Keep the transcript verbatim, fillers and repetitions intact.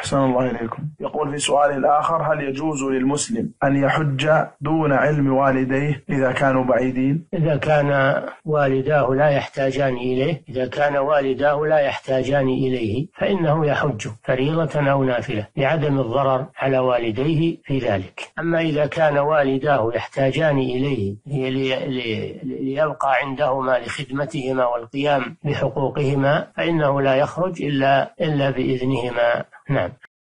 أحسن الله إليكم. يقول في سؤال الآخر: هل يجوز للمسلم أن يحج دون علم والديه إذا كانوا بعيدين؟ إذا كان والداه لا يحتاجان إليه إذا كان والداه لا يحتاجان إليه فإنه يحج فريضة أو نافلة لعدم الضرر على والديه في ذلك. أما إذا كان والداه يحتاجان إليه ليبقى عندهما لخدمتهما والقيام بحقوقهما فإنه لا يخرج إلا إلا بإذنهما. نعم.